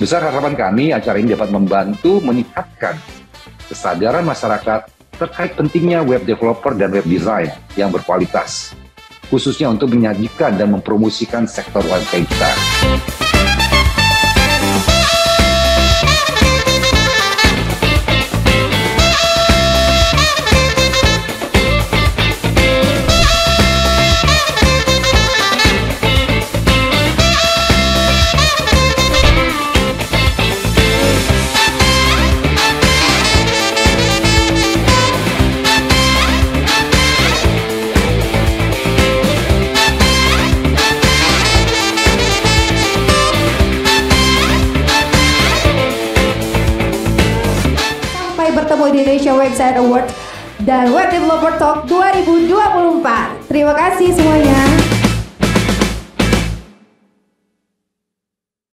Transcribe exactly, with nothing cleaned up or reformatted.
Besar harapan kami acara ini dapat membantu meningkatkan kesadaran masyarakat terkait pentingnya web developer dan web design yang berkualitas, khususnya untuk menyajikan dan mempromosikan sektor U M K M kita. Bertemu di Indonesia Website Award dan Web Developer Talk dua ribu dua puluh empat. Terima kasih semuanya.